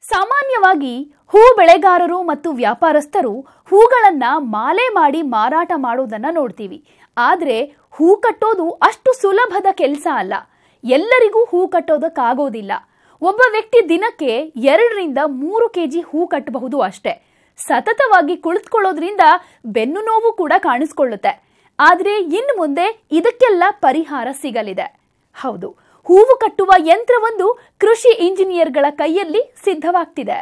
ಸಾಮಾನ್ಯವಾಗಿ ಹೂ ಬೆಳೆಗಾರರು ಮತ್ತು ವ್ಯಾಪಾರಸ್ಥರು ಹೂಗಳನ್ನ ಮಾಲೆ ಮಾಡಿ ಮಾರಾಟ ಮಾಡೋದನ್ನ ನೋಡ್ತೀವಿ. ಆದ್ರೆ ಹೂ ಕಟ್ಟೋದು ಅಷ್ಟು ಸುಲಭದ ಕೆಲಸ ಅಲ್ಲ. ಎಲ್ಲರಿಗೂ ಹೂ ಕಟ್ಟೋದಕ್ಕಾಗೋದಿಲ್ಲ. ಒಬ್ಬ ವ್ಯಕ್ತಿ ದಿನಕ್ಕೆ 2 ರಿಂದ 3 ಕೆಜಿ ಹೂ ಕಟ್ಟಬಹುದು ಅಷ್ಟೇ. ಸತತವಾಗಿ ಕುಳಿತುಕೊಳ್ಳೋದ್ರಿಂದ ಬೆನ್ನು ನೋವು ಕೂಡ ಕಾಣಿಸಿಕೊಳ್ಳುತ್ತೆ. ಆದ್ರೆ ಇನ್ನು ಮುಂದೆ ಇದಕ್ಕೆಲ್ಲ ಪರಿಹಾರ ಸಿಗಲಿದೆ. ಹೌದು, ಹೂವು ಕಟ್ಟುವ ಯಂತ್ರವೊಂದು ಕೃಷಿ ಇಂಜಿನಿಯರ್ಗಳ ಕೈಯಲ್ಲಿ ಸಿದ್ಧವಾಗ್ತಿದೆ.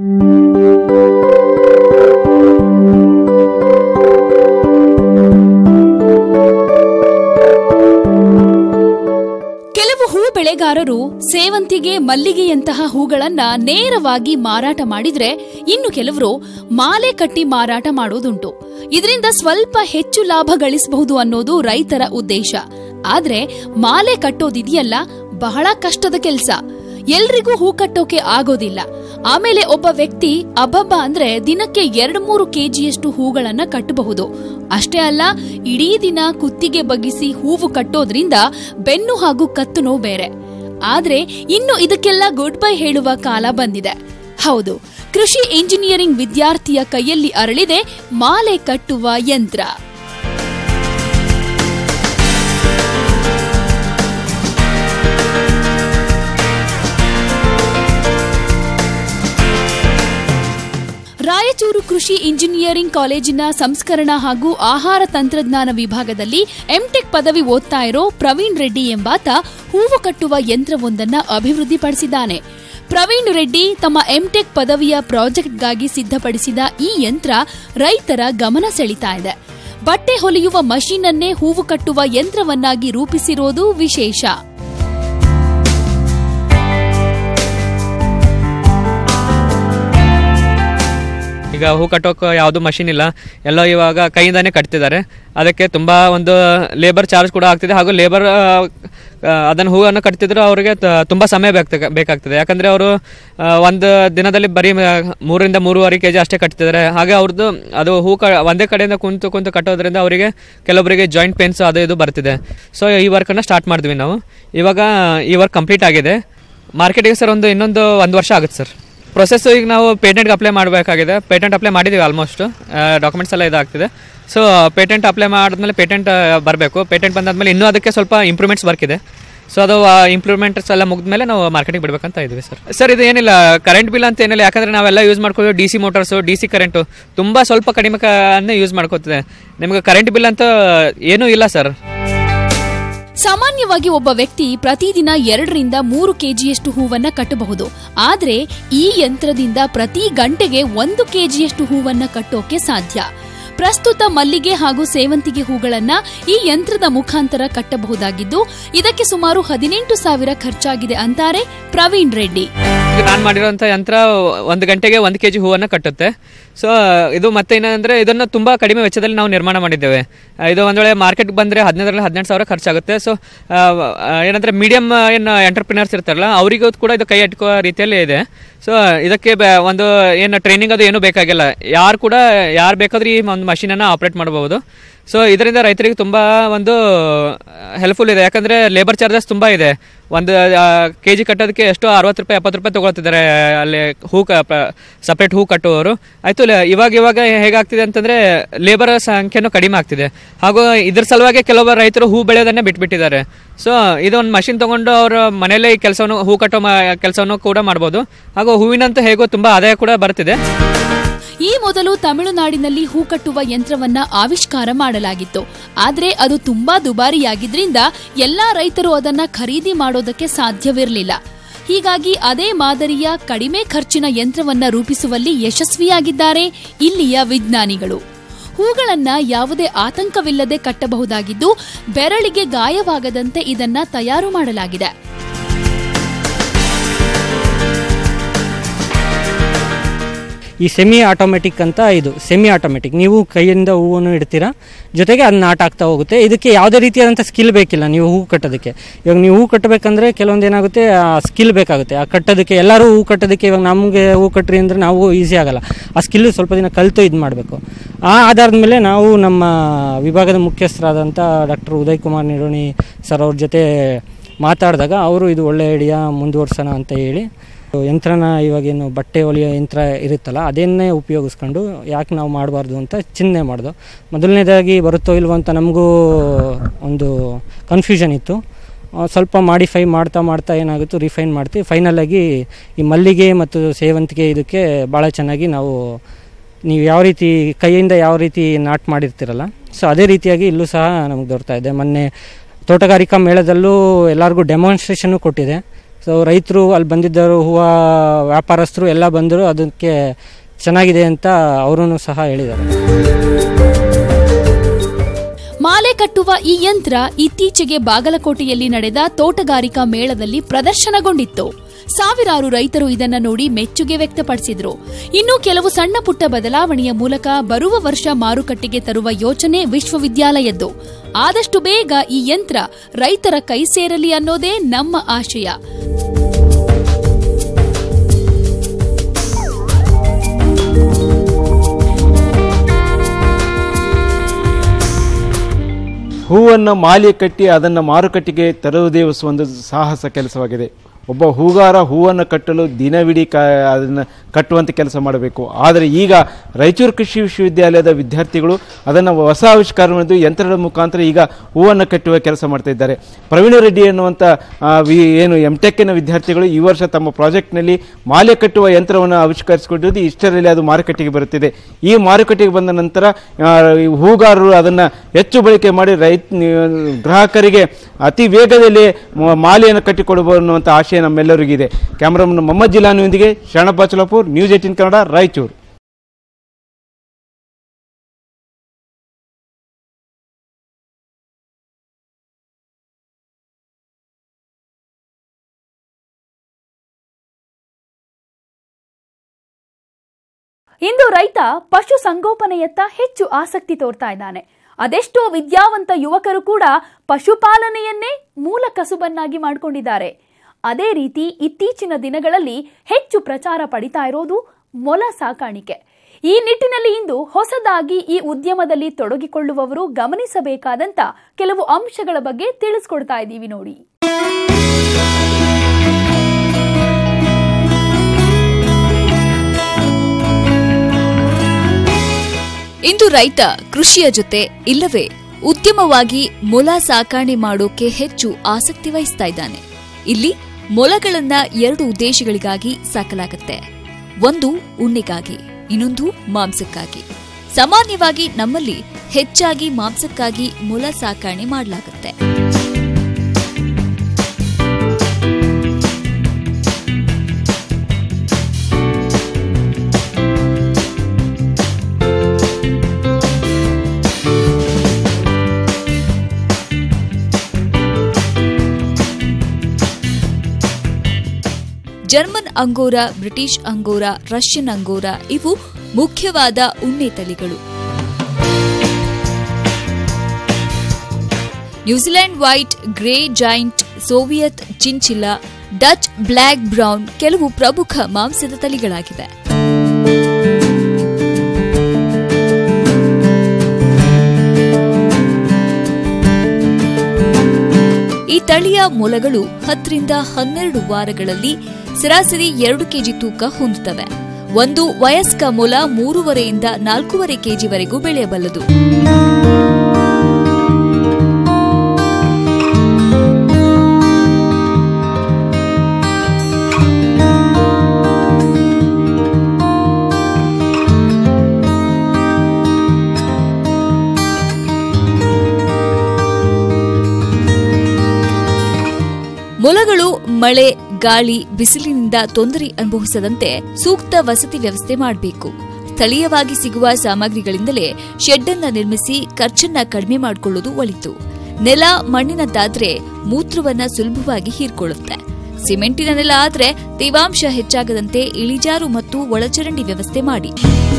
ಕೆಲವು ಹೂ ಬೆಳೆಗಾರರು ಸೇವಂತಿಗೆ, ಮಲ್ಲಿಗೆಯಂತಹ ಹೂಗಳನ್ನ ನೇರವಾಗಿ ಮಾರಾಟ ಮಾಡಿದ್ರೆ, ಇನ್ನು ಕೆಲವರು ಮಾಲೆ ಕಟ್ಟಿ ಮಾರಾಟ ಮಾಡೋದುಂಟು. ಇದರಿಂದ ಸ್ವಲ್ಪ ಹೆಚ್ಚು ಲಾಭ ಗಳಿಸಬಹುದು ಅನ್ನೋದು ರೈತರ ಉದ್ದೇಶ. ಆದ್ರೆ ಮಾಲೆ ಕಟ್ಟೋದಿದೆಯಲ್ಲ, ಬಹಳ ಕಷ್ಟದ ಕೆಲಸ. ಎಲ್ರಿಗೂ ಹೂ ಕಟ್ಟೋಕೆ ಆಗೋದಿಲ್ಲ. ಆಮೇಲೆ ಒಬ್ಬ ವ್ಯಕ್ತಿ ಅಬ್ಬಬ್ಬ ಅಂದ್ರೆ ದಿನಕ್ಕೆ 2-3 ಕೆಜಿಯಷ್ಟು ಹೂಗಳನ್ನ ಕಟ್ಟಬಹುದು. ಅಷ್ಟೇ ಅಲ್ಲ, ಇಡೀ ದಿನ ಕುತ್ತಿಗೆ ಬಗ್ಗಿಸಿ ಹೂವು ಕಟ್ಟೋದ್ರಿಂದ ಬೆನ್ನು ಹಾಗೂ ಕತ್ತು ನೋವು ಬೇರೆ. ಆದ್ರೆ ಇನ್ನು ಇದಕ್ಕೆಲ್ಲ ಗುಡ್ ಬೈ ಹೇಳುವ ಕಾಲ ಬಂದಿದೆ. ಹೌದು, ಕೃಷಿ ಇಂಜಿನಿಯರಿಂಗ್ ವಿದ್ಯಾರ್ಥಿಯ ಕೈಯಲ್ಲಿ ಅರಳಿದೆ ಮಾಲೆ ಕಟ್ಟುವ ಯಂತ್ರ. ರಾಯಚೂರು ಕೃಷಿ ಇಂಜಿನಿಯರಿಂಗ್ ಕಾಲೇಜಿನ ಸಂಸ್ಕರಣಾ ಹಾಗೂ ಆಹಾರ ತಂತ್ರಜ್ಞಾನ ವಿಭಾಗದಲ್ಲಿ MTECH ಪದವಿ ಓದ್ತಾ ಇರೋ ಪ್ರವೀಣ್ ರೆಡ್ಡಿ ಎಂಬಾತ ಹೂವು ಕಟ್ಟುವ ಯಂತ್ರವೊಂದನ್ನು ಅಭಿವೃದ್ಧಿಪಡಿಸಿದ್ದಾನೆ. ಪ್ರವೀಣ್ ರೆಡ್ಡಿ ತಮ್ಮ MTECH ಪದವಿಯ ಪ್ರಾಜೆಕ್ಟ್ಗಾಗಿ ಸಿದ್ಧಪಡಿಸಿದ ಈ ಯಂತ್ರ ರೈತರ ಗಮನ ಸೆಳೀತಾ ಇದೆ. ಬಟ್ಟೆ ಹೊಲಿಯುವ ಮಷೀನ್ ಅನ್ನೇ ಹೂವು ಕಟ್ಟುವ ಯಂತ್ರವನ್ನಾಗಿ ರೂಪಿಸಿರೋದು ವಿಶೇಷ. ಈಗ ಹೂ ಕಟ್ಟೋಕೆ ಯಾವುದು ಮಷಿನ್ ಇಲ್ಲ, ಎಲ್ಲ ಇವಾಗ ಕೈಯಿಂದಾನೇ ಕಟ್ತಿದ್ದಾರೆ. ಅದಕ್ಕೆ ತುಂಬ ಒಂದು ಲೇಬರ್ ಚಾರ್ಜ್ ಕೂಡ ಆಗ್ತಿದೆ. ಹಾಗೂ ಲೇಬರ್ ಅದನ್ನು ಹೂವನ್ನು ಕಟ್ತಿದ್ರು ಅವರಿಗೆ ತುಂಬ ಸಮಯ ಬೇಕಾಗ್ತದೆ. ಯಾಕಂದರೆ ಅವರು ಒಂದು ದಿನದಲ್ಲಿ ಬರೀ 3 ರಿಂದ 3.5 ಕೆಜಿ ಅಷ್ಟೇ ಕಟ್ತಿದ್ದಾರೆ. ಹಾಗೆ ಅವ್ರದ್ದು ಅದು ಹೂ ಒಂದೇ ಕಡೆಯಿಂದ ಕುಂತು ಕಟ್ಟೋದ್ರಿಂದ ಅವರಿಗೆ ಕೆಲವರಿಗೆ ಜಾಯಿಂಟ್ ಪೇನ್ಸ್ ಅದು ಇದು ಬರ್ತಿದೆ. ಸೊ ಈ ವರ್ಕನ್ನು ಸ್ಟಾರ್ಟ್ ಮಾಡಿದ್ವಿ ನಾವು. ಇವಾಗ ಈ ವರ್ಕ್ ಕಂಪ್ಲೀಟ್ ಆಗಿದೆ. ಮಾರ್ಕೆಟಿಗೆ ಸರ್ ಇನ್ನೊಂದು 1 ವರ್ಷ ಆಗುತ್ತೆ ಸರ್. ಪ್ರೊಸೆಸ್ ಈಗ ನಾವು ಪೇಟೆಂಟ್ಗೆ ಅಪ್ಲೈ ಮಾಡಬೇಕಾಗಿದೆ. ಪೇಟೆಂಟ್ ಅಪ್ಲೈ ಮಾಡಿದ್ದೀವಿ, ಆಲ್ಮೋಸ್ಟ್ ಡಾಕ್ಯುಮೆಂಟ್ಸ್ ಎಲ್ಲ ಇದಾಗ್ತಿದೆ. ಸೊ ಪೇಟೆಂಟ್ ಅಪ್ಲೈ ಮಾಡಿದ್ಮೇಲೆ ಪೇಟೆಂಟ್ ಬರಬೇಕು. ಪೇಟೆಂಟ್ ಬಂದಾದ್ಮೇಲೆ ಇನ್ನೂ ಅದಕ್ಕೆ ಸ್ವಲ್ಪ ಇಂಪ್ರೂವ್ಮೆಂಟ್ಸ್ ವರ್ಕ್ ಇದೆ. ಸೊ ಅದು ಇಂಪ್ರೂವ್ಮೆಂಟ್ಸ್ ಎಲ್ಲ ಮುಗಿದ್ಮೇಲೆ ನಾವು ಮಾರ್ಕೆಟಿಗೆ ಬಿಡಬೇಕಂತ ಇದ್ದೀವಿ ಸರ್. ಇದು ಏನಿಲ್ಲ, ಕರೆಂಟ್ ಬಿಲ್ ಅಂತ ಏನಿಲ್ಲ. ಯಾಕಂದರೆ ನಾವೆಲ್ಲ ಯೂಸ್ ಮಾಡ್ಕೊಳ್ಳೋ DC ಮೋಟರ್ಸು, DC ಕರೆಂಟು ತುಂಬ ಸ್ವಲ್ಪ ಕಡಿಮೆ ಯೂಸ್ ಮಾಡ್ಕೋತಿದೆ. ನಿಮಗೆ ಕರೆಂಟ್ ಬಿಲ್ ಅಂತ ಏನೂ ಇಲ್ಲ ಸರ್. ಸಾಮಾನ್ಯವಾಗಿ ಒಬ್ಬ ವ್ಯಕ್ತಿ ಪ್ರತಿದಿನ 2 ರಿಂದ 3 ಕೆಜಿಯಷ್ಟು ಹೂವನ್ನ ಕಟ್ಟಬಹುದು. ಆದ್ರೆ ಈ ಯಂತ್ರದಿಂದ ಪ್ರತಿ ಗಂಟೆಗೆ 1 ಕೆಜಿಯಷ್ಟು ಹೂವನ್ನ ಕಟ್ಟೋಕೆ ಸಾಧ್ಯ. ಪ್ರಸ್ತುತ ಮಲ್ಲಿಗೆ ಹಾಗೂ ಸೇವಂತಿಗೆ ಹೂಗಳನ್ನ ಈ ಯಂತ್ರದ ಮುಖಾಂತರ ಕಟ್ಟಬಹುದಾಗಿದ್ದು, ಇದಕ್ಕೆ ಸುಮಾರು 18,000 ಖರ್ಚಾಗಿದೆ ಅಂತಾರೆ ಪ್ರವೀಣ್ ರೆಡ್ಡಿ. ನಾನು ಮಾಡಿರುವಂಥ ಯಂತ್ರ 1 ಗಂಟೆಗೆ 1 ಕೆಜಿ ಹೂವನ್ನು ಕಟ್ಟುತ್ತೆ. ಸೊ ಇದು ಮತ್ತೆ ಏನಂದರೆ ಇದನ್ನು ತುಂಬ ಕಡಿಮೆ ವೆಚ್ಚದಲ್ಲಿ ನಾವು ನಿರ್ಮಾಣ ಮಾಡಿದ್ದೇವೆ. ಇದು ಒಂದು ವೇಳೆ ಮಾರ್ಕೆಟ್ಗೆ ಬಂದರೆ 18,000 ಖರ್ಚಾಗುತ್ತೆ. ಸೊ ಏನಂದರೆ ಮೀಡಿಯಮ್ ಏನು ಎಂಟರ್ಪ್ರಿನರ್ಸ್ ಇರ್ತಾರಲ್ಲ, ಅವರಿಗೂ ಕೂಡ ಇದು ಕೈ ಅಟ್ಕೋ ರೀತಿಯಲ್ಲಿ ಇದೆ. ಸೊ ಇದಕ್ಕೆ ಒಂದು ಏನು ಟ್ರೈನಿಂಗ್ ಅದು ಏನೂ ಬೇಕಾಗಿಲ್ಲ. ಯಾರು ಬೇಕಾದ್ರೂ ಈ ಒಂದು ಮಷೀನನ್ನು ಆಪ್ರೇಟ್ ಮಾಡಬಹುದು. ಸೊ ಇದರಿಂದ ರೈತರಿಗೆ ತುಂಬ ಒಂದು ಹೆಲ್ಪ್ಫುಲ್ ಇದೆ. ಯಾಕಂದರೆ ಲೇಬರ್ ಚಾರ್ಜಸ್ ತುಂಬ ಇದೆ. 1 ಕೆಜಿ ಕಟ್ಟೋದಕ್ಕೆ ಎಷ್ಟು 60 ರೂಪಾಯಿ 70 ರೂಪಾಯಿ ತೊಗೊಳ್ತಿದ್ದಾರೆ ಅಲ್ಲಿ ಸಪ್ರೇಟ್ ಹೂ ಕಟ್ಟುವವರು. ಆಯಿತು, ಇವಾಗ ಹೇಗಾಗ್ತಿದೆ ಅಂತಂದರೆ ಲೇಬರ್ ಸಂಖ್ಯೆನೂ ಕಡಿಮೆ ಆಗ್ತಿದೆ. ಹಾಗೂ ಇದ್ರ ಸಲುವಾಗಿ ಕೆಲವೊಬ್ಬರು ರೈತರು ಹೂ ಬೆಳೆಯೋದನ್ನೇ ಬಿಟ್ಬಿಟ್ಟಿದ್ದಾರೆ. ಸೊ ಇದೊಂದು ಮಷಿನ್ ತೊಗೊಂಡು ಅವರು ಮನೆಯಲ್ಲೇ ಈ ಕೆಲಸವನ್ನು ಹೂ ಕಟ್ಟೋ ಕೆಲಸವನ್ನು ಕೂಡ ಮಾಡ್ಬೋದು. ಹಾಗೂ ಹೂವಿನಂತೂ ಹೇಗೋ ತುಂಬ ಆದಾಯ ಕೂಡ ಬರ್ತಿದೆ. ಈ ಮೊದಲು ತಮಿಳುನಾಡಿನಲ್ಲಿ ಹೂ ಕಟ್ಟುವ ಯಂತ್ರವನ್ನ ಆವಿಷ್ಕಾರ ಮಾಡಲಾಗಿತ್ತು. ಆದ್ರೆ ಅದು ತುಂಬಾ ದುಬಾರಿಯಾಗಿದ್ರಿಂದ ಎಲ್ಲಾ ರೈತರು ಅದನ್ನ ಖರೀದಿ ಮಾಡೋದಕ್ಕೆ ಸಾಧ್ಯವಿರಲಿಲ್ಲ. ಹೀಗಾಗಿ ಅದೇ ಮಾದರಿಯ ಕಡಿಮೆ ಖರ್ಚಿನ ಯಂತ್ರವನ್ನ ರೂಪಿಸುವಲ್ಲಿ ಯಶಸ್ವಿಯಾಗಿದ್ದಾರೆ ಇಲ್ಲಿಯ ವಿಜ್ಞಾನಿಗಳು. ಹೂಗಳನ್ನ ಯಾವುದೇ ಆತಂಕವಿಲ್ಲದೆ ಕಟ್ಟಬಹುದಾಗಿದ್ದು, ಬೆರಳಿಗೆ ಗಾಯವಾಗದಂತೆ ಇದನ್ನ ತಯಾರು ಮಾಡಲಾಗಿದೆ. ಈ ಸೆಮಿ ಆಟೋಮೆಟಿಕ್ ಅಂತ, ಇದು ಸೆಮಿ ಆಟೋಮೆಟಿಕ್. ನೀವು ಕೈಯಿಂದ ಹೂವನ್ನು ಇಡ್ತೀರಾ, ಜೊತೆಗೆ ಅದು ನಾಟ್ ಆಗ್ತಾ ಹೋಗುತ್ತೆ. ಇದಕ್ಕೆ ಯಾವುದೇ ರೀತಿಯಾದಂಥ ಸ್ಕಿಲ್ ಬೇಕಿಲ್ಲ ನೀವು ಹೂ ಕಟ್ಟೋದಕ್ಕೆ. ಇವಾಗ ನೀವು ಹೂ ಕಟ್ಟಬೇಕಂದ್ರೆ ಕೆಲವೊಂದು ಏನಾಗುತ್ತೆ, ಆ ಸ್ಕಿಲ್ ಬೇಕಾಗುತ್ತೆ ಆ ಕಟ್ಟೋದಕ್ಕೆ. ಎಲ್ಲರೂ ಹೂ ಕಟ್ಟೋದಕ್ಕೆ ಇವಾಗ ನಮಗೆ ಹೂ ಕಟ್ಟ್ರಿ ಅಂದರೆ ನಾವು ಈಸಿ ಆಗಲ್ಲ. ಆ ಸ್ಕಿಲ್ ಸ್ವಲ್ಪ ದಿನ ಕಲಿತು ಇದು ಮಾಡಬೇಕು. ಆ ಆಧಾರದ ಮೇಲೆ ನಾವು ನಮ್ಮ ವಿಭಾಗದ ಮುಖ್ಯಸ್ಥರಾದಂಥ ಡಾಕ್ಟರ್ ಉದಯ್ ಕುಮಾರ್ ನಿರೋಣಿ ಸರ್ ಅವ್ರ ಜೊತೆ ಮಾತಾಡಿದಾಗ ಅವರು ಇದು ಒಳ್ಳೆ ಐಡಿಯಾ, ಮುಂದುವರ್ಸೋಣ ಅಂತ ಹೇಳಿ ಯಂತ್ರನ ಇವಾಗೇನು ಬಟ್ಟೆ ಹೊಲಿಯೋ ಯಂತ್ರ ಇರುತ್ತಲ್ಲ ಅದನ್ನೇ ಉಪಯೋಗಿಸ್ಕೊಂಡು ಯಾಕೆ ನಾವು ಮಾಡಬಾರ್ದು ಅಂತ ಚಿಂತನೆ ಮಾಡಿದು. ಮೊದಲನೇದಾಗಿ ಬರುತ್ತೋ ಇಲ್ವೋ ಅಂತ ನಮಗೂ ಒಂದು ಕನ್ಫ್ಯೂಷನ್ ಇತ್ತು. ಸ್ವಲ್ಪ ಮಾಡಿಫೈ ಮಾಡ್ತಾ ಏನಾಗುತ್ತೋ ರಿಫೈನ್ ಮಾಡ್ತೀವಿ. ಫೈನಲಾಗಿ ಈ ಮಲ್ಲಿಗೆ ಮತ್ತು ಸೇವಂತಿಗೆ ಇದಕ್ಕೆ ಭಾಳ ಚೆನ್ನಾಗಿ ನೀವು ಯಾವ ರೀತಿ ಕೈಯಿಂದ ಯಾವ ರೀತಿ ನಾಟ್ ಮಾಡಿರ್ತೀರಲ್ಲ, ಸೊ ಅದೇ ರೀತಿಯಾಗಿ ಇಲ್ಲೂ ಸಹ ನಮಗೆ ದೊರಕ್ತಾ ಇದೆ. ಮೊನ್ನೆ ತೋಟಗಾರಿಕಾ ಮೇಳದಲ್ಲೂ ಎಲ್ಲರಿಗೂ ಡೆಮಾನ್ಸ್ಟ್ರೇಷನ್ನು ಕೊಟ್ಟಿದೆ. ಸೊ ರೈತರು ಅಲ್ಲಿ ಬಂದಿದ್ದರು, ಹೂವು ವ್ಯಾಪಾರಸ್ಥರು ಎಲ್ಲ ಬಂದರು, ಅದಕ್ಕೆ ಚೆನ್ನಾಗಿದೆ ಅಂತ ಅವರೂ ಸಹ ಹೇಳಿದ್ದಾರೆ. ಮಾಲೆ ಕಟ್ಟುವ ಈ ಯಂತ್ರ ಇತ್ತೀಚೆಗೆ ಬಾಗಲಕೋಟೆಯಲ್ಲಿ ನಡೆದ ತೋಟಗಾರಿಕಾ ಮೇಳದಲ್ಲಿ ಪ್ರದರ್ಶನಗೊಂಡಿತ್ತು. ಸಾವಿರಾರು ರೈತರು ಇದನ್ನ ನೋಡಿ ಮೆಚ್ಚುಗೆ ವ್ಯಕ್ತಪಡಿಸಿದ್ರು. ಇನ್ನು ಕೆಲವು ಸಣ್ಣ ಪುಟ್ಟ ಬದಲಾವಣೆಯ ಮೂಲಕ ಬರುವ ವರ್ಷ ಮಾರುಕಟ್ಟೆಗೆ ತರುವ ಯೋಚನೆ ವಿಶ್ವವಿದ್ಯಾಲಯದ್ದು. ಆದಷ್ಟು ಬೇಗ ಈ ಯಂತ್ರ ರೈತರ ಕೈ ಸೇರಲಿ ಅನ್ನೋದೇ ನಮ್ಮ ಆಶಯ. ಹೂವನ್ನು ಮಾಲೆ ಕಟ್ಟಿ ಅದನ್ನು ಮಾರುಕಟ್ಟೆಗೆ ತರುವುದೇ ಒಂದು ಸಾಹಸ ಕೆಲಸವಾಗಿದೆ. ಒಬ್ಬ ಹೂಗಾರ ಹೂವನ್ನು ಕಟ್ಟಲು ದಿನವಿಡೀ ಅದನ್ನು ಕಟ್ಟುವಂಥ ಕೆಲಸ ಮಾಡಬೇಕು. ಆದರೆ ಈಗ ರಾಯಚೂರು ಕೃಷಿ ವಿಶ್ವವಿದ್ಯಾಲಯದ ವಿದ್ಯಾರ್ಥಿಗಳು ಅದನ್ನು ಹೊಸ ಆವಿಷ್ಕಾರ ಮಾಡಿದ್ದು ಯಂತ್ರದ ಮುಖಾಂತರ ಈಗ ಹೂವನ್ನು ಕಟ್ಟುವ ಕೆಲಸ ಮಾಡ್ತಾ ಇದ್ದಾರೆ. ಪ್ರವೀಣ್ ರೆಡ್ಡಿ ಎನ್ನುವಂಥ ಏನು MTECನ ವಿದ್ಯಾರ್ಥಿಗಳು ಈ ವರ್ಷ ತಮ್ಮ ಪ್ರಾಜೆಕ್ಟ್ನಲ್ಲಿ ಮಾಲೆ ಕಟ್ಟುವ ಯಂತ್ರವನ್ನು ಆವಿಷ್ಕರಿಸಿಕೊಂಡಿದ್ದು ಇಷ್ಟರಲ್ಲಿ ಅದು ಮಾರುಕಟ್ಟೆಗೆ ಬರುತ್ತಿದೆ. ಈ ಮಾರುಕಟ್ಟೆಗೆ ಬಂದ ನಂತರ ಹೂಗಾರರು ಅದನ್ನು ಹೆಚ್ಚು ಬಳಕೆ ಮಾಡಿ ಗ್ರಾಹಕರಿಗೆ ಅತಿ ವೇಗದಲ್ಲಿ ಮಾಲೆಯನ್ನು ಕಟ್ಟಿಕೊಡಬಹುದು ಅನ್ನುವಂಥ ಆಶಯ ನಮ್ಮೆಲ್ಲರಿಗಿದೆ. ಕ್ಯಾಮರಾಮನ್ ಮೊಹಮ್ಮದ್ ಜಿಲಾನಿಯೊಂದಿಗೆ ಶರಣ ಬಾಚಲಾಪುರ್, ನ್ಯೂಸ್ 18 ಕನ್ನಡ, ರಾಯಚೂರು. ಇಂದು ರೈತ ಪಶು ಸಂಗೋಪನೆಯತ್ತ ಹೆಚ್ಚು ಆಸಕ್ತಿ ತೋರ್ತಾ ಇದ್ದಾನೆ. ಅದೆಷ್ಟೋ ವಿದ್ಯಾವಂತ ಯುವಕರು ಕೂಡ ಪಶುಪಾಲನೆಯನ್ನೇ ಮೂಲ ಕಸುಬನ್ನಾಗಿ ಮಾಡಿಕೊಂಡಿದ್ದಾರೆ. ಅದೇ ರೀತಿ ಇತ್ತೀಚಿನ ದಿನಗಳಲ್ಲಿ ಹೆಚ್ಚು ಪ್ರಚಾರ ಪಡಿತಾ ಇರೋದು ಮೊಲ ಸಾಕಾಣಿಕೆ. ಈ ನಿಟ್ಟಿನಲ್ಲಿ ಇಂದು ಹೊಸದಾಗಿ ಈ ಉದ್ಯಮದಲ್ಲಿ ತೊಡಗಿಕೊಳ್ಳುವವರು ಗಮನಿಸಬೇಕಾದಂತ ಕೆಲವು ಅಂಶಗಳ ಬಗ್ಗೆ ತಿಳಿಸ್ಕೊಡ್ತಾ ಇದ್ದೀವಿ ನೋಡಿ. ಇಂದು ರೈತ ಕೃಷಿಯ ಜೊತೆ ಇಲ್ಲವೇ ಉದ್ಯಮವಾಗಿ ಮೊಲ ಸಾಕಾಣೆ ಮಾಡೋಕೆ ಹೆಚ್ಚು ಆಸಕ್ತಿ ವಹಿಸ್ತಾ ಇದ್ದಾನೆ. ಇಲ್ಲಿ ಮೊಲಗಳನ್ನ 2 ಉದ್ದೇಶಗಳಿಗಾಗಿ ಸಾಕಲಾಗುತ್ತೆ. ಒಂದು ಉಣ್ಣೆಗಾಗಿ, ಇನ್ನೊಂದು ಮಾಂಸಕ್ಕಾಗಿ. ಸಾಮಾನ್ಯವಾಗಿ ನಮ್ಮಲ್ಲಿ ಹೆಚ್ಚಾಗಿ ಮಾಂಸಕ್ಕಾಗಿ ಮೊಲ ಸಾಕಾಣೆ ಮಾಡಲಾಗುತ್ತೆ. German Angora, British Angora, Russian Angora ಇವು ಮುಖ್ಯವಾದ ಉಣ್ಣೆ ತಳಿಗಳು. New Zealand white, grey giant, Soviet chinchilla, Dutch black brown ಕೆಲವು ಪ್ರಮುಖ ಮಾಂಸದ ತಳಿಗಳಾಗಿವೆ. ಈ ತಳಿಯ ಮೊಲಗಳು 10 ರಿಂದ 12 ವಾರಗಳಲ್ಲಿ ಸರಾಸರಿ 2 ಕೆಜಿ ತೂಕ ಹೊಂದುತ್ತವೆ. ಒಂದು ವಯಸ್ಕ ಮೊಲ 3.5 ರಿಂದ 4.5 ಕೆಜಿವರೆಗೂ ಬೆಳೆಯಬಲ್ಲದು. ಮೊಲಗಳು ಮಳೆ, ಗಾಳಿ, ಬಿಸಿಲಿನಿಂದ ತೊಂದರೆ ಅನುಭವಿಸದಂತೆ ಸೂಕ್ತ ವಸತಿ ವ್ಯವಸ್ಥೆ ಮಾಡಬೇಕು. ಸ್ಥಳೀಯವಾಗಿ ಸಿಗುವ ಸಾಮಗ್ರಿಗಳಿಂದಲೇ ಶೆಡ್ ಅನ್ನು ನಿರ್ಮಿಸಿ ಖರ್ಚನ್ನ ಕಡಿಮೆ ಮಾಡಿಕೊಳ್ಳುವುದು ಒಳಿತು. ನೆಲ ಮಣ್ಣಿನದ್ದಾದ್ರೆ ಮೂತ್ರವನ್ನ ಸುಲಭವಾಗಿ ಹೀರ್ಕೊಳ್ಳುತ್ತೆ. ಸಿಮೆಂಟಿನ ನೆಲ ಆದ್ರೆ ತೇವಾಂಶ ಹೆಚ್ಚಾಗದಂತೆ ಇಳಿಜಾರು ಮತ್ತು ಒಳಚರಂಡಿ ವ್ಯವಸ್ಥೆ ಮಾಡಿ.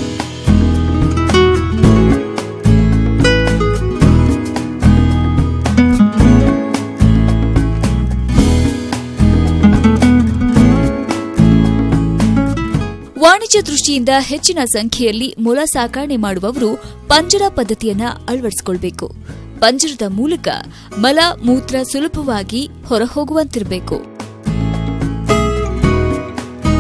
ವಾಣಿಜ್ಯ ದೃಷ್ಟಿಯಿಂದ ಹೆಚ್ಚಿನ ಸಂಖ್ಯೆಯಲ್ಲಿ ಮೊಲ ಸಾಕಣೆ ಮಾಡುವವರು ಪಂಜರ ಪದ್ಧತಿಯನ್ನ ಅಳವಡಿಸಿಕೊಳ್ಳಬೇಕು. ಪಂಜರದ ಮೂಲಕ ಮಲ ಮೂತ್ರ ಸುಲಭವಾಗಿ ಹೊರಹೋಗುವಂತಿರಬೇಕು.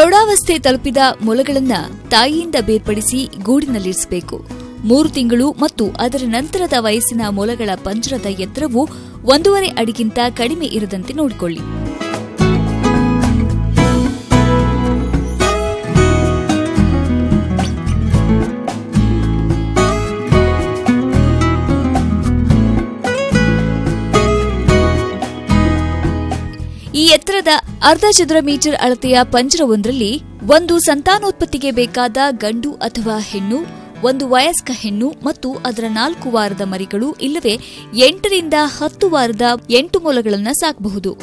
ಪ್ರೌಢಾವಸ್ಥೆ ತಲುಪಿದ ಮೊಲಗಳನ್ನ ತಾಯಿಯಿಂದ ಬೇರ್ಪಡಿಸಿ ಗೂಡಿನಲ್ಲಿರಿಸಬೇಕು. 3 ತಿಂಗಳು ಮತ್ತು ಅದರ ನಂತರದ ವಯಸ್ಸಿನ ಮೊಲಗಳ ಪಂಜರದ ಎತ್ತರವು 1.5 ಅಡಿಗಿಂತ ಕಡಿಮೆ ಇರದಂತೆ ನೋಡಿಕೊಳ್ಳಿ. ಈ ಎತ್ತರದ ಅರ್ಧ ಚದುರ ಮೀಟರ್ ಅಳತೆಯ ಪಂಜರವೊಂದರಲ್ಲಿ ಒಂದು ಸಂತಾನೋತ್ಪತ್ತಿಗೆ ಬೇಕಾದ ಗಂಡು ಅಥವಾ ಹೆಣ್ಣು, ಒಂದು ವಯಸ್ಕ ಹೆಣ್ಣು ಮತ್ತು ಅದರ 4 ವಾರದ ಮರಿಗಳು ಇಲ್ಲವೇ 8 ರಿಂದ 10 ವಾರದ 8 ಮೊಲಗಳನ್ನು ಸಾಕಬಹುದು.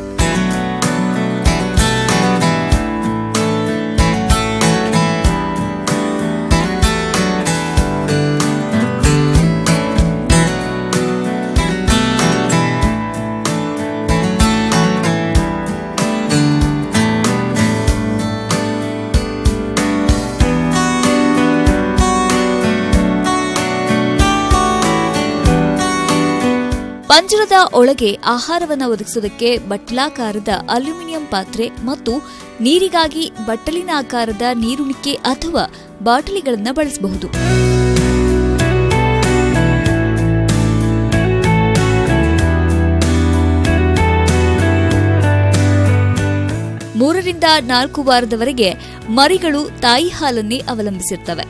ಪಂಜರದ ಒಳಗೆ ಆಹಾರವನ್ನು ಒದಗಿಸುವುದಕ್ಕೆ ಬಟ್ಟಲಾಕಾರದ ಅಲ್ಯೂಮಿನಿಯಂ ಪಾತ್ರೆ ಮತ್ತು ನೀರಿಗಾಗಿ ಬಟ್ಟಲಿನ ಆಕಾರದ ನೀರುಣಿಕೆ ಅಥವಾ ಬಾಟಲಿಗಳನ್ನು ಬಳಸಬಹುದು. 3 ರಿಂದ 4 ವಾರದವರೆಗೆ ಮರಿಗಳು ತಾಯಿ ಹಾಲನ್ನೇ ಅವಲಂಬಿಸಿರ್ತವೆ.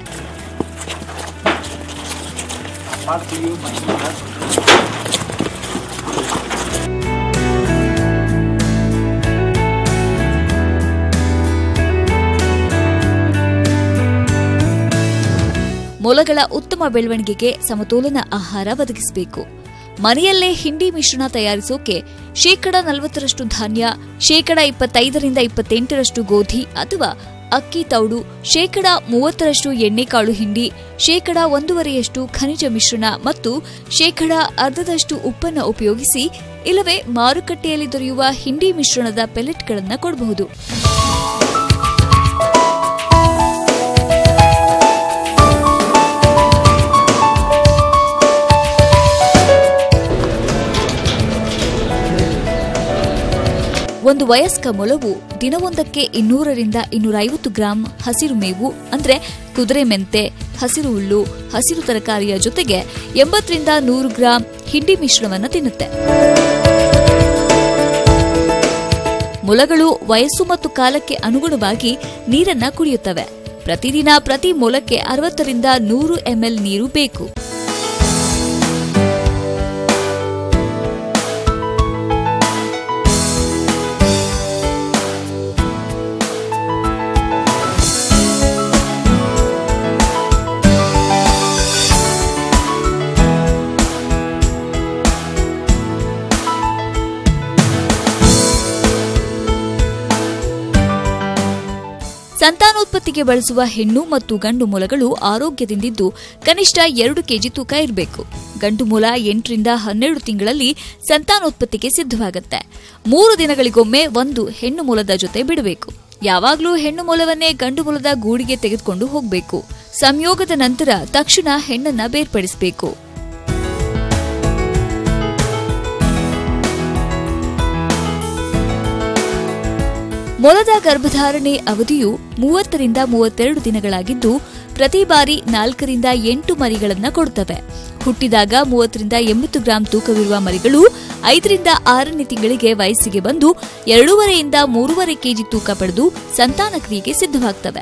ಮೊಲಗಳ ಉತ್ತಮ ಬೆಳವಣಿಗೆಗೆ ಸಮತೋಲನ ಆಹಾರ ಒದಗಿಸಬೇಕು. ಮನೆಯಲ್ಲೇ ಹಿಂಡಿ ಮಿಶ್ರಣ ತಯಾರಿಸೋಕೆ 40% ಧಾನ್ಯ, 25% 28% ಗೋಧಿ ಅಥವಾ ಅಕ್ಕಿ ತೌಡು, 30% ಎಣ್ಣೆಕಾಳು ಹಿಂಡಿ, 1.5% ಖನಿಜ ಮಿಶ್ರಣ ಮತ್ತು 0.5% ಉಪ್ಪನ್ನು ಉಪಯೋಗಿಸಿ ಇಲ್ಲವೇ ಮಾರುಕಟ್ಟೆಯಲ್ಲಿ ದೊರೆಯುವ ಹಿಂಡಿ ಮಿಶ್ರಣದ ಪೆಲೆಟ್ಗಳನ್ನು ಕೊಡಬಹುದು. ಒಂದು ವಯಸ್ಕ ಮೊಲವು ದಿನವೊಂದಕ್ಕೆ 200 ರಿಂದ 250 ಗ್ರಾಂ ಹಸಿರು ಮೇವು ಅಂದ್ರೆ ಕುದುರೆ ಮೆಂತೆ, ಹಸಿರು ಹುಲ್ಲು, ಹಸಿರು ತರಕಾರಿಯ ಜೊತೆಗೆ 80 ರಿಂದ 100 ಗ್ರಾಂ ಹಿಂಡಿ ಮಿಶ್ರಣವನ್ನು ತಿನ್ನುತ್ತೆ. ಮೊಲಗಳು ವಯಸ್ಸು ಮತ್ತು ಕಾಲಕ್ಕೆ ಅನುಗುಣವಾಗಿ ನೀರನ್ನ ಕುಡಿಯುತ್ತವೆ. ಪ್ರತಿದಿನ ಪ್ರತಿ ಮೊಲಕ್ಕೆ 60 ರಿಂದ 100 ml ನೀರು ಬೇಕು. ಸಂತಾನೋತ್ಪತ್ತಿಗೆ ಬಳಸುವ ಹೆಣ್ಣು ಮತ್ತು ಗಂಡು ಮೊಲಗಳು ಆರೋಗ್ಯದಿಂದಿದ್ದು ಕನಿಷ್ಠ 2 ಕೆಜಿ ತೂಕ ಇರಬೇಕು. ಗಂಡು ಮೊಲ 8 ರಿಂದ 12 ತಿಂಗಳಲ್ಲಿ ಸಂತಾನೋತ್ಪತ್ತಿಗೆ ಸಿದ್ಧವಾಗುತ್ತೆ. 3 ದಿನಗಳಿಗೊಮ್ಮೆ ಒಂದು ಹೆಣ್ಣು ಮೊಲದ ಜೊತೆ ಬಿಡಬೇಕು. ಯಾವಾಗಲೂ ಹೆಣ್ಣು ಮೊಲವನ್ನೇ ಗಂಡು ಮೊಲದ ಗೂಡಿಗೆ ತೆಗೆದುಕೊಂಡು ಹೋಗಬೇಕು. ಸಂಯೋಗದ ನಂತರ ತಕ್ಷಣ ಹೆಣ್ಣನ್ನ ಬೇರ್ಪಡಿಸಬೇಕು. ಮೊಲದ ಗರ್ಭಧಾರಣೆ ಅವಧಿಯು 30 ರಿಂದ 32 ದಿನಗಳಾಗಿದ್ದು ಪ್ರತಿ ಬಾರಿ 4 ರಿಂದ 8 ಮರಿಗಳನ್ನು ಕೊಡುತ್ತವೆ. ಹುಟ್ಟಿದಾಗ 30 ರಿಂದ 80 ಗ್ರಾಂ ತೂಕವಿರುವ ಮರಿಗಳು 5 ರಿಂದ 6ನೇ ತಿಂಗಳಿಗೆ ವಯಸ್ಸಿಗೆ ಬಂದು 2.5 ರಿಂದ 3.5 ಕೆಜಿ ತೂಕ ಪಡೆದು ಸಂತಾನ ಕ್ರಿಯೆಗೆ ಸಿದ್ಧವಾಗುತ್ತವೆ.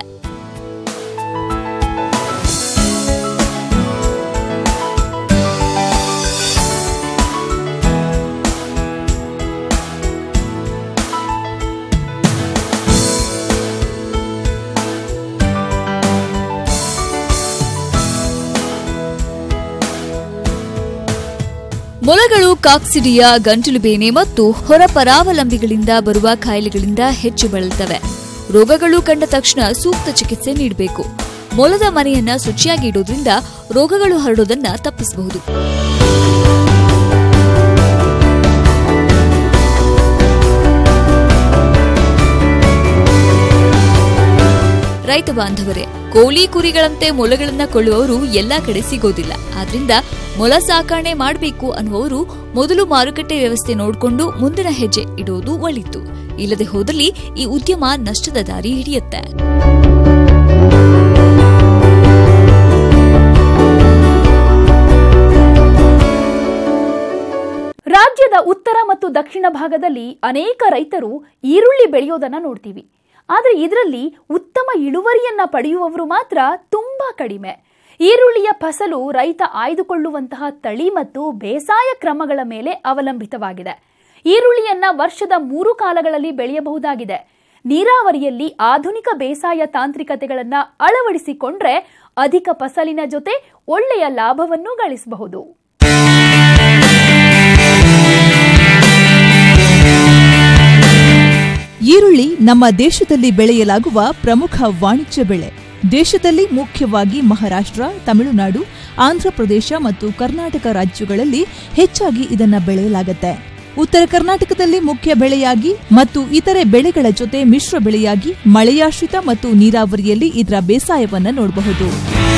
ಮೊಲಗಳು ಕಾಕ್ಸಿಡಿಯಾ, ಗಂಟಲು ಬೇನೆ ಮತ್ತು ಹೊರ ಪರಾವಲಂಬಿಗಳಿಂದ ಬರುವ ಕಾಯಿಲೆಗಳಿಂದ ಹೆಚ್ಚು ಬಳಲ್ತವೆ. ರೋಗಗಳು ಕಂಡ ತಕ್ಷಣ ಸೂಕ್ತ ಚಿಕಿತ್ಸೆ ನೀಡಬೇಕು. ಮೊಲದ ಮನೆಯನ್ನ ಶುಚಿಯಾಗಿ ಇಡೋದ್ರಿಂದ ರೋಗಗಳು ಹರಡೋದನ್ನ ತಪ್ಪಿಸಬಹುದು. ರೈತ ಬಾಂಧವರೇ, ಕೋಳಿ ಕುರಿಗಳಂತೆ ಮೊಲಗಳನ್ನ ಕೊಳ್ಳುವವರು ಎಲ್ಲಾ ಕಡೆ ಸಿಗೋದಿಲ್ಲ. ಆದ್ರಿಂದ ಮೊಲ ಸಾಕಣೆ ಮಾಡಬೇಕು ಅನ್ನುವವರು ಮೊದಲು ಮಾರುಕಟ್ಟೆ ವ್ಯವಸ್ಥೆ ನೋಡಿಕೊಂಡು ಮುಂದಿನ ಹೆಜ್ಜೆ ಇಡೋದು ಒಳಿತು. ಇಲ್ಲದೆ ಹೋದಲ್ಲಿ ಈ ಉದ್ಯಮ ನಷ್ಟದ ದಾರಿ ಹಿಡಿಯುತ್ತೆ. ರಾಜ್ಯದ ಉತ್ತರ ಮತ್ತು ದಕ್ಷಿಣ ಭಾಗದಲ್ಲಿ ಅನೇಕ ರೈತರು ಈರುಳ್ಳಿ ಬೆಳೆಯೋದನ್ನ ನೋಡ್ತೀವಿ. ಆದರೆ ಇದರಲ್ಲಿ ಉತ್ತಮ ಇಳುವರಿಯನ್ನ ಪಡೆಯುವವರು ಮಾತ್ರ ತುಂಬಾ ಕಡಿಮೆ. ಈರುಳ್ಳಿಯ ಫಸಲು ರೈತ ಆಯ್ದುಕೊಳ್ಳುವಂತಹ ತಳಿ ಮತ್ತು ಬೇಸಾಯ ಕ್ರಮಗಳ ಮೇಲೆ ಅವಲಂಬಿತವಾಗಿದೆ. ಈರುಳ್ಳಿಯನ್ನ ವರ್ಷದ 3 ಕಾಲಗಳಲ್ಲಿ ಬೆಳೆಯಬಹುದಾಗಿದೆ. ನೀರಾವರಿಯಲ್ಲಿ ಆಧುನಿಕ ಬೇಸಾಯ ತಾಂತ್ರಿಕತೆಗಳನ್ನ ಅಳವಡಿಸಿಕೊಂಡ್ರೆ ಅಧಿಕ ಫಸಲಿನ ಜೊತೆ ಒಳ್ಳೆಯ ಲಾಭವನ್ನು ಗಳಿಸಬಹುದು. ಈರುಳ್ಳಿ ನಮ್ಮ ದೇಶದಲ್ಲಿ ಬೆಳೆಯಲಾಗುವ ಪ್ರಮುಖ ವಾಣಿಜ್ಯ ಬೆಳೆ. ದೇಶದಲ್ಲಿ ಮುಖ್ಯವಾಗಿ ಮಹಾರಾಷ್ಟ್ರ, ತಮಿಳುನಾಡು, ಆಂಧ್ರಪ್ರದೇಶ ಮತ್ತು ಕರ್ನಾಟಕ ರಾಜ್ಯಗಳಲ್ಲಿ ಹೆಚ್ಚಾಗಿ ಇದನ್ನ ಬೆಳೆಯಲಾಗುತ್ತೆ. ಉತ್ತರ ಕರ್ನಾಟಕದಲ್ಲಿ ಮುಖ್ಯ ಬೆಳೆಯಾಗಿ ಮತ್ತು ಇತರೆ ಬೆಳೆಗಳ ಜೊತೆ ಮಿಶ್ರ ಬೆಳೆಯಾಗಿ ಮಳೆಯಾಶ್ರಿತ ಮತ್ತು ನೀರಾವರಿಯಲ್ಲಿ ಇದರ ಬೇಸಾಯವನ್ನ ನೋಡಬಹುದು.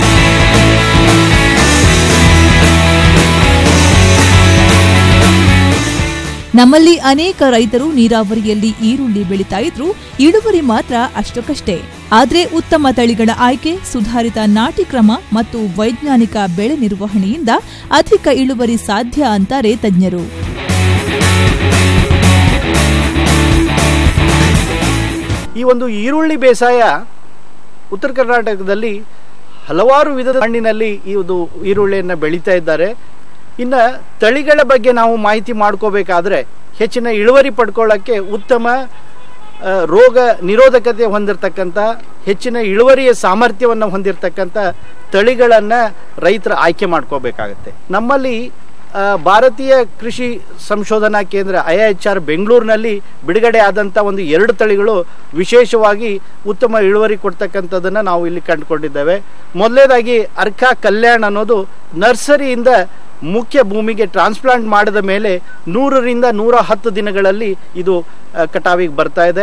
ನಮ್ಮಲ್ಲಿ ಅನೇಕ ರೈತರು ನೀರಾವರಿಯಲ್ಲಿ ಈರುಳ್ಳಿ ಬೆಳೀತಾ ಇದ್ರು, ಇಳುವರಿ ಮಾತ್ರ ಅಷ್ಟಕ್ಕಷ್ಟೇ. ಆದರೆ ಉತ್ತಮ ತಳಿಗಳ ಆಯ್ಕೆ, ಸುಧಾರಿತ ನಾಟಿ ಕ್ರಮ ಮತ್ತು ವೈಜ್ಞಾನಿಕ ಬೆಳೆ ನಿರ್ವಹಣೆಯಿಂದ ಅಧಿಕ ಇಳುವರಿ ಸಾಧ್ಯ ಅಂತಾರೆ ತಜ್ಞರು. ಈ ಒಂದು ಈರುಳ್ಳಿ ಬೇಸಾಯ ಉತ್ತರ ಕರ್ನಾಟಕದಲ್ಲಿ ಹಲವಾರು ವಿಧದ ಮಣ್ಣಿನಲ್ಲಿ ಈ ಒಂದು ಈರುಳ್ಳಿಯನ್ನು ಬೆಳೀತಾ ಇದ್ದಾರೆ. ಇನ್ನು ತಳಿಗಳ ಬಗ್ಗೆ ನಾವು ಮಾಹಿತಿ ಮಾಡ್ಕೋಬೇಕಾದ್ರೆ ಹೆಚ್ಚಿನ ಇಳುವರಿ ಪಡ್ಕೊಳ್ಳೋಕ್ಕೆ ಉತ್ತಮ ರೋಗ ನಿರೋಧಕತೆ ಹೊಂದಿರತಕ್ಕಂಥ, ಹೆಚ್ಚಿನ ಇಳುವರಿಯ ಸಾಮರ್ಥ್ಯವನ್ನು ಹೊಂದಿರತಕ್ಕಂಥ ತಳಿಗಳನ್ನು ರೈತರು ಆಯ್ಕೆ ಮಾಡ್ಕೋಬೇಕಾಗತ್ತೆ. ನಮ್ಮಲ್ಲಿ ಭಾರತೀಯ ಕೃಷಿ ಸಂಶೋಧನಾ ಕೇಂದ್ರ IIHR ಬೆಂಗಳೂರಿನಲ್ಲಿ ಬಿಡುಗಡೆ ಆದಂಥ ಒಂದು 2 ತಳಿಗಳು ವಿಶೇಷವಾಗಿ ಉತ್ತಮ ಇಳುವರಿ ಕೊಡ್ತಕ್ಕಂಥದ್ದನ್ನು ನಾವು ಇಲ್ಲಿ ಕಂಡುಕೊಂಡಿದ್ದೇವೆ. ಮೊದಲನೇದಾಗಿ ಅರ್ಕಾ ಕಲ್ಯಾಣ್ ಅನ್ನೋದು ನರ್ಸರಿಯಿಂದ ಮುಖ್ಯ ಭೂಮಿಗೆ ಟ್ರಾನ್ಸ್ಪ್ಲಾಂಟ್ ಮಾಡಿದ ಮೇಲೆ 100 ರಿಂದ 110 ದಿನಗಳಲ್ಲಿ ಇದು ಕಟಾವಿಗೆ ಬರ್ತಾ ಇದೆ.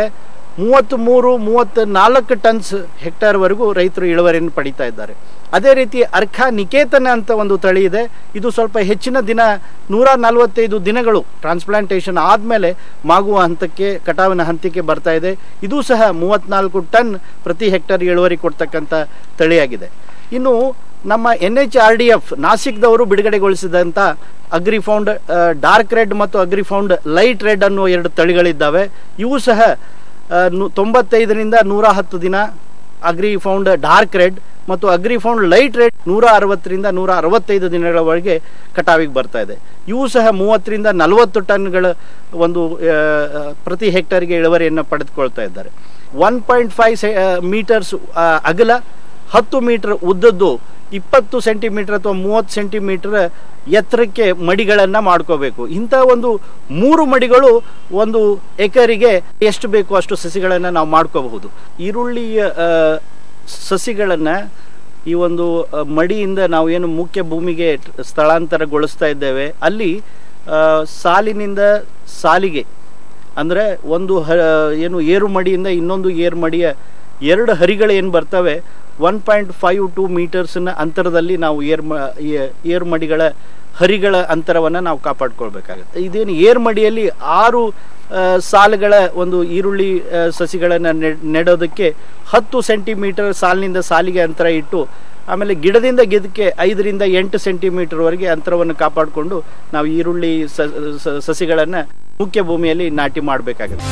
33-34 ಟನ್ಸ್ ಹೆಕ್ಟೇರ್ವರೆಗೂ ರೈತರು ಇಳುವರಿಯನ್ನು ಪಡೀತಾ ಇದ್ದಾರೆ. ಅದೇ ರೀತಿ ಅರ್ಕಾ ನಿಕೇತನ ಅಂತ ಒಂದು ತಳಿ ಇದೆ. ಇದು ಸ್ವಲ್ಪ ಹೆಚ್ಚಿನ ದಿನ 145 ದಿನಗಳು ಟ್ರಾನ್ಸ್ಪ್ಲಾಂಟೇಷನ್ ಆದಮೇಲೆ ಮಾಗುವ ಹಂತಕ್ಕೆ, ಕಟಾವಿನ ಹಂತಕ್ಕೆ ಬರ್ತಾ ಇದೆ. ಇದು ಸಹ 34 ಟನ್ ಪ್ರತಿ ಹೆಕ್ಟೇರ್ ಇಳುವರಿ ಕೊಡ್ತಕ್ಕಂಥ ತಳಿಯಾಗಿದೆ. ಇನ್ನು ನಮ್ಮ NHRDF ನಾಸಿಕ್ದವರು ಬಿಡುಗಡೆಗೊಳಿಸಿದಂಥ ಅಗ್ರಿಫೌಂಡ್ ಡಾರ್ಕ್ ರೆಡ್ ಮತ್ತು ಅಗ್ರಿಫೌಂಡ್ ಲೈಟ್ ರೆಡ್ ಅನ್ನೋ 2 ತಳಿಗಳಿದ್ದಾವೆ. ಇವು ಸಹ 95 ರಿಂದ 110 ದಿನ ಅಗ್ರಿಫೌಂಡ್ ಡಾರ್ಕ್ ರೆಡ್ ಮತ್ತು ಅಗ್ರಿಫೌಂಡ್ ಲೈಟ್ ರೆಡ್ 160 ರಿಂದ 165 ದಿನಗಳವರೆಗೆ ಕಟಾವಿಗೆ ಬರ್ತಾ ಇದೆ. ಇವು ಸಹ 30 ರಿಂದ 40 ಟನ್ಗಳ ಒಂದು ಪ್ರತಿ ಹೆಕ್ಟರ್ಗೆ ಇಳುವರಿಯನ್ನು ಪಡೆದುಕೊಳ್ತಾ ಇದ್ದಾರೆ. 1.5 ಮೀಟರ್ಸ್ ಅಗಲ, 10 ಮೀಟರ್ ಉದ್ದದ್ದು, 20 ಸೆಂಟಿಮೀಟರ್ ಅಥವಾ 30 ಸೆಂಟಿಮೀಟರ್ ಎತ್ತರಕ್ಕೆ ಮಡಿಗಳನ್ನು ಮಾಡ್ಕೋಬೇಕು. ಇಂಥ ಒಂದು 3 ಮಡಿಗಳು ಒಂದು ಎಕರಿಗೆ ಎಷ್ಟು ಬೇಕು ಅಷ್ಟು ಸಸಿಗಳನ್ನು ನಾವು ಮಾಡ್ಕೋಬಹುದು. ಈರುಳ್ಳಿಯ ಸಸಿಗಳನ್ನು ಈ ಒಂದು ಮಡಿಯಿಂದ ನಾವು ಏನು ಮುಖ್ಯ ಭೂಮಿಗೆ ಸ್ಥಳಾಂತರಗೊಳಿಸ್ತಾ ಇದ್ದೇವೆ, ಅಲ್ಲಿ ಸಾಲಿನಿಂದ ಸಾಲಿಗೆ ಅಂದರೆ ಒಂದು ಏನು ಏರು ಮಡಿಯಿಂದ ಇನ್ನೊಂದು ಏರು ಮಡಿಯ 2 ಹರಿಗಳು ಏನು ಬರ್ತವೆ, 1.52 ಮೀಟರ್ಸ್ನ ಅಂತರದಲ್ಲಿ ನಾವು ಏರು ಮಡಿಗಳ ಹರಿಗಳ ಅಂತರವನ್ನು ನಾವು ಕಾಪಾಡ್ಕೊಳ್ಬೇಕಾಗುತ್ತೆ. ಇದೇನು ಏರು ಮಡಿಯಲ್ಲಿ 6 ಸಾಲುಗಳ ಒಂದು ಈರುಳ್ಳಿ ಸಸಿಗಳನ್ನು ನೆಡೋದಕ್ಕೆ 10 ಸೆಂಟಿಮೀಟರ್ ಸಾಲಿನಿಂದ ಸಾಲಿಗೆ ಅಂತರ ಇಟ್ಟು, ಆಮೇಲೆ ಗಿಡದಿಂದ ಗಿಡಕ್ಕೆ 5 ರಿಂದ 8 ಸೆಂಟಿಮೀಟರ್ವರೆಗೆ ಅಂತರವನ್ನು ಕಾಪಾಡಿಕೊಂಡು ನಾವು ಈರುಳ್ಳಿ ಸಸಿಗಳನ್ನು ಮುಖ್ಯ ಭೂಮಿಯಲ್ಲಿ ನಾಟಿ ಮಾಡಬೇಕಾಗುತ್ತೆ.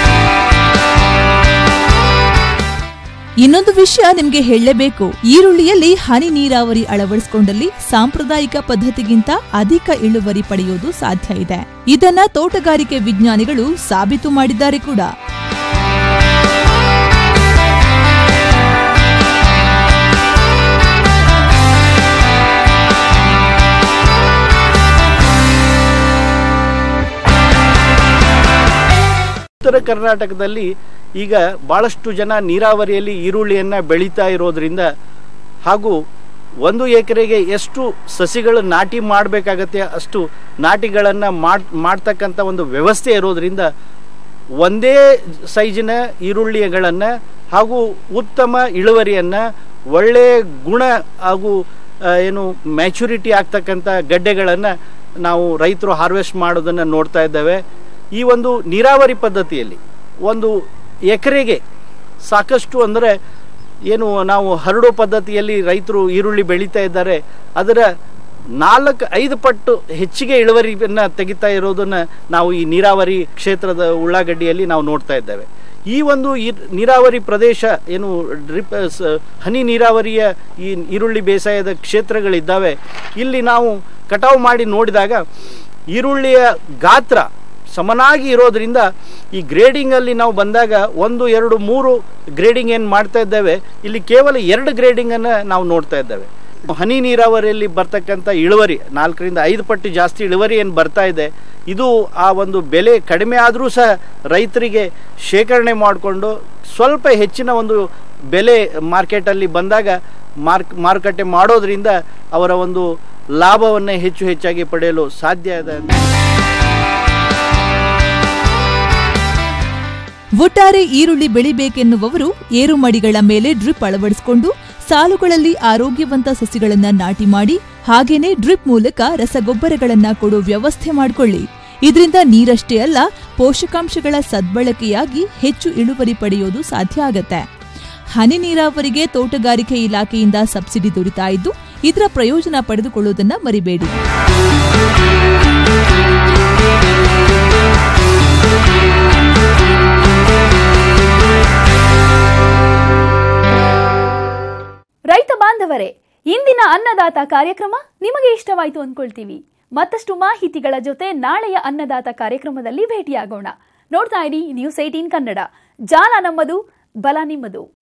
ಇನ್ನೊಂದು ವಿಷಯ ನಿಮಗೆ ಹೇಳಲೇಬೇಕು. ಈರುಳ್ಳಿಯಲ್ಲಿ ಹನಿ ನೀರಾವರಿ ಅಳವಡಿಸಿಕೊಂಡಲ್ಲಿ ಸಾಂಪ್ರದಾಯಿಕ ಪದ್ಧತಿಗಿಂತ ಅಧಿಕ ಇಳುವರಿ ಪಡೆಯುವುದು ಸಾಧ್ಯ ಇದೆ. ಇದನ್ನ ತೋಟಗಾರಿಕೆ ವಿಜ್ಞಾನಿಗಳು ಸಾಬೀತು ಮಾಡಿದ್ದಾರೆ ಕೂಡ. ಉತ್ತರ ಕರ್ನಾಟಕದಲ್ಲಿ ಈಗ ಬಹಳಷ್ಟು ಜನ ನೀರಾವರಿಯಲ್ಲಿ ಈರುಳ್ಳಿಯನ್ನು ಬೆಳೀತಾ ಇರೋದ್ರಿಂದ ಹಾಗೂ 1 ಎಕರೆಗೆ ಎಷ್ಟು ಸಸಿಗಳು ನಾಟಿ ಮಾಡಬೇಕಾಗತ್ತೆ ಅಷ್ಟು ನಾಟಿಗಳನ್ನು ಮಾಡ್ತಕ್ಕಂಥ ಒಂದು ವ್ಯವಸ್ಥೆ ಇರೋದ್ರಿಂದ ಒಂದೇ ಸೈಜಿನ ಈರುಳ್ಳಿಗಳನ್ನು ಹಾಗೂ ಉತ್ತಮ ಇಳುವರಿಯನ್ನು, ಒಳ್ಳೆಯ ಗುಣ ಹಾಗೂ ಏನು ಮ್ಯಾಚುರಿಟಿ ಆಗ್ತಕ್ಕಂಥ ಗಡ್ಡೆಗಳನ್ನು ನಾವು ರೈತರು ಹಾರ್ವೆಸ್ಟ್ ಮಾಡೋದನ್ನು ನೋಡ್ತಾ ಇದ್ದೇವೆ. ಈ ಒಂದು ನೀರಾವರಿ ಪದ್ಧತಿಯಲ್ಲಿ ಒಂದು ಎಕರೆಗೆ ಸಾಕಷ್ಟು ಅಂದರೆ ಏನು ನಾವು ಹರಡು ಪದ್ಧತಿಯಲ್ಲಿ ರೈತರು ಈರುಳ್ಳಿ ಬೆಳೀತಾ ಇದ್ದಾರೆ, ಅದರ 4-5 ಪಟ್ಟು ಹೆಚ್ಚಿಗೆ ಇಳುವರಿಯನ್ನು ತೆಗಿತಾ ಇರೋದನ್ನು ನಾವು ಈ ನೀರಾವರಿ ಕ್ಷೇತ್ರದ ಉಳ್ಳಾಗಡ್ಡಿಯಲ್ಲಿ ನಾವು ನೋಡ್ತಾ ಇದ್ದೇವೆ. ಈ ಒಂದು ನೀರಾವರಿ ಪ್ರದೇಶ ಏನು ಹನಿ ನೀರಾವರಿಯ ಈ ಈರುಳ್ಳಿ ಬೇಸಾಯದ ಕ್ಷೇತ್ರಗಳಿದ್ದಾವೆ, ಇಲ್ಲಿ ನಾವು ಕಟಾವು ಮಾಡಿ ನೋಡಿದಾಗ ಈರುಳ್ಳಿಯ ಗಾತ್ರ ಸಮನಾಗಿ ಇರೋದ್ರಿಂದ ಈ ಗ್ರೇಡಿಂಗಲ್ಲಿ ನಾವು ಬಂದಾಗ 1, 2, 3 ಗ್ರೇಡಿಂಗ್ ಏನು ಮಾಡ್ತಾ ಇದ್ದೇವೆ, ಇಲ್ಲಿ ಕೇವಲ 2 ಗ್ರೇಡಿಂಗನ್ನು ನಾವು ನೋಡ್ತಾ ಇದ್ದೇವೆ. ಹನಿ ನೀರಾವರಿಯಲ್ಲಿ ಬರ್ತಕ್ಕಂಥ ಇಳುವರಿ 4-5 ಪಟ್ಟು ಜಾಸ್ತಿ ಇಳುವರಿ ಏನು ಬರ್ತಾ ಇದೆ, ಇದು ಆ ಒಂದು ಬೆಲೆ ಕಡಿಮೆ ಆದರೂ ಸಹ ರೈತರಿಗೆ ಶೇಖರಣೆ ಮಾಡಿಕೊಂಡು ಸ್ವಲ್ಪ ಹೆಚ್ಚಿನ ಒಂದು ಬೆಲೆ ಮಾರ್ಕೆಟಲ್ಲಿ ಬಂದಾಗ ಮಾರುಕಟ್ಟೆ ಮಾಡೋದ್ರಿಂದ ಅವರ ಒಂದು ಲಾಭವನ್ನು ಹೆಚ್ಚಾಗಿ ಪಡೆಯಲು ಸಾಧ್ಯ ಇದೆ. ಒಟ್ಟಾರೆ ಈರುಳ್ಳಿ ಬೆಳಿಬೇಕೆನ್ನುವವರು ಏರುಮಡಿಗಳ ಮೇಲೆ ಡ್ರಿಪ್ ಅಳವಡಿಸಿಕೊಂಡು ಸಾಲುಗಳಲ್ಲಿ ಆರೋಗ್ಯವಂತ ಸಸಿಗಳನ್ನ ನಾಟಿ ಮಾಡಿ ಹಾಗೇನೆ ಡ್ರಿಪ್ ಮೂಲಕ ರಸಗೊಬ್ಬರಗಳನ್ನ ಕೊಡೋ ವ್ಯವಸ್ಥೆ ಮಾಡಿಕೊಳ್ಳಿ. ಇದರಿಂದ ನೀರಷ್ಟೇ ಅಲ್ಲ, ಪೋಷಕಾಂಶಗಳ ಸದ್ಬಳಕೆಯಾಗಿ ಹೆಚ್ಚು ಇಳುವರಿ ಪಡೆಯೋದು ಸಾಧ್ಯ ಆಗತ್ತೆ. ಹನಿ ನೀರಾವರಿಗೆ ತೋಟಗಾರಿಕೆ ಇಲಾಖೆಯಿಂದ ಸಬ್ಸಿಡಿ ದೊರೀತಾ ಇದ್ದು, ಇದರ ಪ್ರಯೋಜನ ಪಡೆದುಕೊಳ್ಳುವುದನ್ನ ಮರಿಬೇಡಿ. ರೈತ ಬಾಂಧವರೇ, ಇಂದಿನ ಅನ್ನದಾತ ಕಾರ್ಯಕ್ರಮ ನಿಮಗೆ ಇಷ್ಟವಾಯಿತು ಅಂದ್ಕೊಳ್ತೀವಿ. ಮತ್ತಷ್ಟು ಮಾಹಿತಿಗಳ ಜೊತೆ ನಾಳೆಯ ಅನ್ನದಾತ ಕಾರ್ಯಕ್ರಮದಲ್ಲಿ ಭೇಟಿಯಾಗೋಣ. ನೋಡ್ತಾ ಇರಿ News18 ಕನ್ನಡ. ಜಾಲ ನಮ್ಮದು, ಬಲ ನಿಮ್ಮದು.